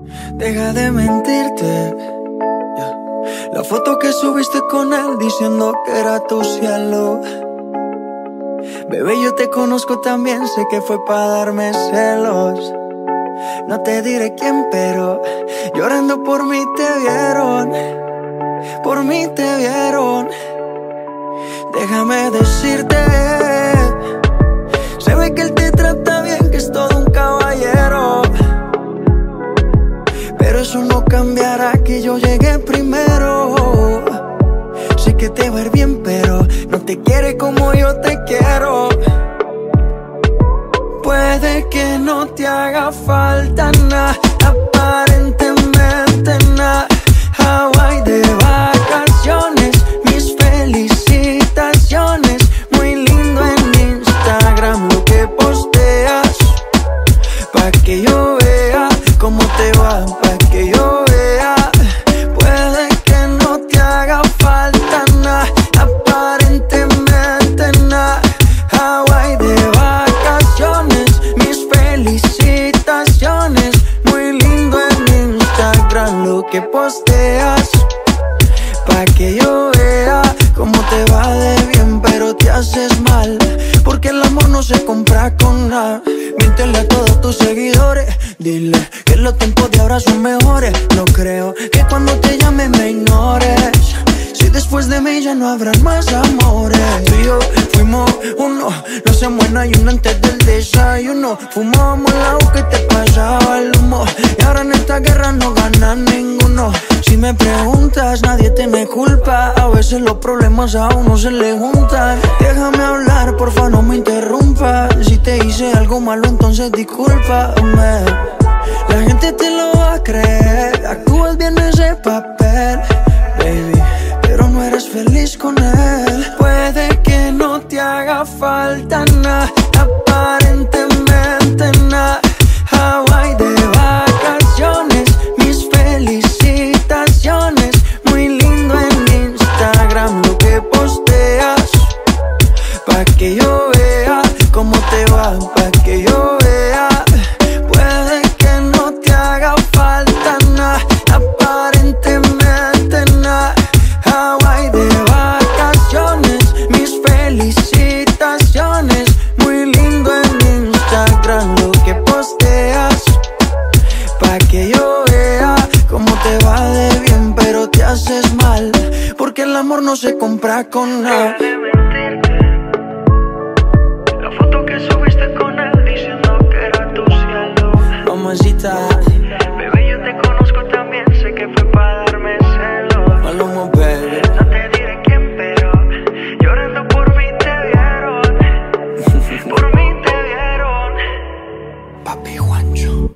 Deja de mentirte, yeah. La foto que subiste con él diciendo que era tu cielo. Bebé, yo te conozco también, sé que fue para darme celos. No te diré quién, pero llorando por mí te vieron. Por mí te vieron. Déjame decirte, se ve que él te trata bien, que es todo un caballero. Pero eso no cambiará que yo llegué primero. Sé que te va a ir bien, pero no te quiere como yo te quiero. Puede que no te haga falta nada, aparentemente nada. Hawaii de vacaciones, mis felicitaciones. Muy lindo en Instagram lo que posteas, pa' que yo vea cómo te va, pa' que yo vea. Puede que no te haga falta nada, aparentemente nada. Hawaii de vacaciones, mis felicitaciones. Muy lindo en Instagram lo que posteas, pa' que yo vea cómo te va de bien, pero te haces mal, porque el amor no se compra con nada. Míntele a todos tus seguidores, dile que los tiempos de ahora son mejores. No creo que cuando te llame me ignores, si después de mí ya no habrán más amores. Tú y yo fuimos uno, no se muera y uno antes del desayuno. Fumábamos la boca y te pasaba el humo, y ahora en esta guerra no gana ninguno. Si me preguntas, nadie tiene culpa, a veces los problemas a uno se le juntan. Déjame hablar, porfa, no me interrumpas. Si te hice algo malo, entonces discúlpame. La gente te lo va a creer, actúas bien ese papel, baby, pero no eres feliz con él. Puede que no te haga falta nada, aparentemente nada. Hawaii de vacaciones, mis felicitaciones. Muy lindo en Instagram lo que posteas, pa' que yo vea cómo te va, pa' que yo vea. Puede que no te haga falta nada, aparentemente nada. Hawaii de vacaciones, mis felicitaciones. Muy lindo en Instagram lo que posteas, pa' que yo vea cómo te va de bien, pero te haces mal, porque el amor no se compra con nada. La foto que subiste con él diciendo que era tu cielo. Mamacita, Bebé, yo te conozco también, sé que fue para darme celos. Maluma, baby. No te diré quién, pero llorando por mí te vieron. Por mí te vieron. Papi Juancho.